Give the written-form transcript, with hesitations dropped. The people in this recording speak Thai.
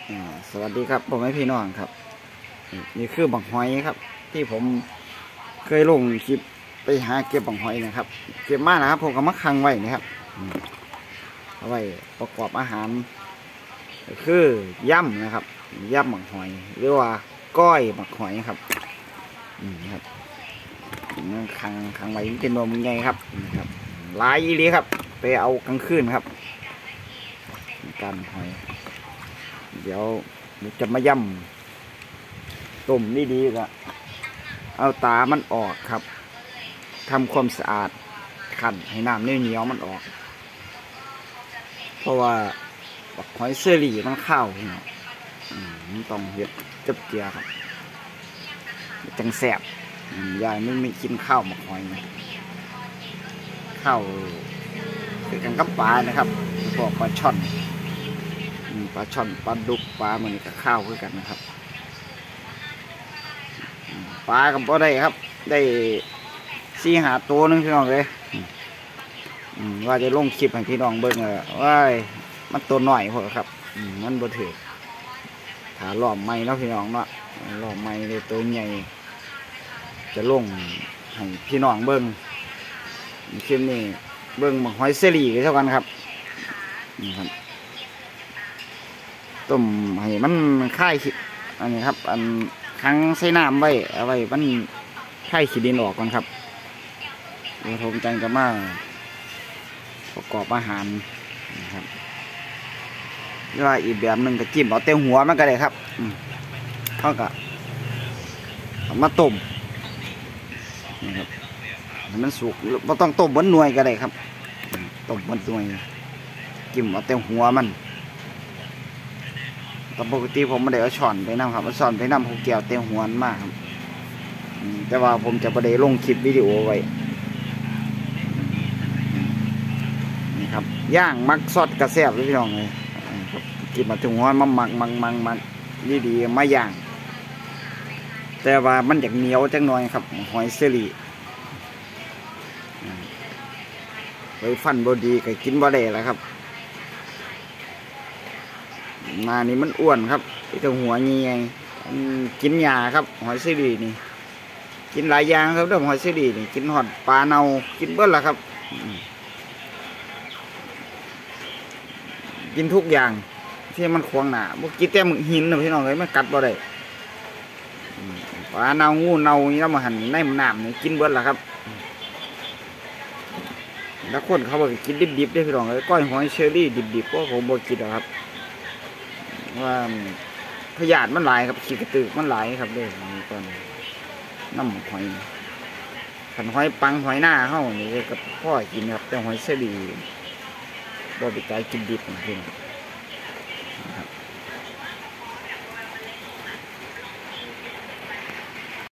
สวัสดีครับผมให้พี่น้องครับนี่คือบักหอยครับที่ผมเคยลงคลิปไปหาเก็บบักหอยนะครับเก็บมานะครับผมก็มาคังไว้นะครับเอาไว้ประกอบอาหารคือย่ำนะครับย่ำบักหอยหรือว่าก้อยบักหอยครับครับคังไว้เป็นนมไงครับนะครับหลายอีหลีครับไปเอากลางคืนครับการหอยเดี๋ยวจะมาย่ำต้มนี่ดีก็เอาตามันออกครับทำความสะอาดขันให้น้ำเหนียวมันออกเพราะว่าหอยเชอรี่มันข้าวมันต้องเห็ดจับเจียครับจังแสบยายไม่กินข้าวหมกหอยข้าวคือกันกับปลานะครับพวกปลาช่อนปลาดุกปลาเหมือนกับข้าวคือกันนะครับปลากับปลาได้ครับได้4-5 ตัวนึงพี่น้องเลยว่าจะลงคลิปให้พี่น้องเบิ่งว่ามันตัวหน่อยพอครับมันบ่ถือถ้าล้อมไม้เนาะพี่น้องเนาะล้อมไม้เลยตัวใหญ่จะลงให้พี่น้องเบิ่งคลิปนี้เบิ่งหอยเชอรี่เท่ากันครับนี่ครับต้มให้มันค่ายอันนี้ครับอันค้างใส่น้ำไว้เอาไว้มันค่ายขี้ดินออกก่อนครับเดี๋ยวผมจังจะมาประกอบอาหารนะครับหรือว่าอีกแบบหนึ่งก็จิ้มเอาเต้าหัวมันก็ได้ครับเท่ากับเอามาต้มนะครับมันสุกเราต้องต้มบนหน่วยก็ได้ครับต้มบนหน่วยจิ้มเอาเต้าหัวมันแต่ปกติผมไม่ได้เอาช้อนไปน้ำครับเอาช้อนไปน้ำผมเกี่ยวเต็มหัวมากครับแต่ว่าผมจะไม่ได้ลงคลิปวิดีโอไว้นี่ครับย่างมักซอสกระแซบเลยพี่น้องเลยกินมาถึงหัวมันมักดีๆมาย่างแต่ว่ามันอยากเหนียวจังหน่อยครับหอยเชอรี่ไว้ฟันบดีก็กินบ่ได้แล้วครับนานี่มันอ้วนครับไอ้ตัวหัวเงี้ยกินหญ้าครับหอยเชอรี่นี่กินหลายอย่างครับเรื่องหอยเชอรี่นี่กินหอดปลาเน่ากินเบิ้ลละครับกินทุกอย่างที่มันขวางหนาบุกินแต่มึกหินนะพี่น้องเลยมันกัดบ่ได้ปลาเน่างูเน่านี่เรามาหั่นในน้ำนี่กินเบิ้ลละครับแล้วคนเขาบอกกินดิบๆได้พี่น้องเลยก้อยหอยเชอรี่ดิบๆก็ผมบอกกินหรอกครับว่าพยาธิมันหลายครับขี้กระตือมันหลายครับด้วยตอนน้ำหอยขันหอยปังหอยหน้าเข้านี่กับพ่อกินครับแต่หอยเชอรี่บ่ไปใจกินดิบจริง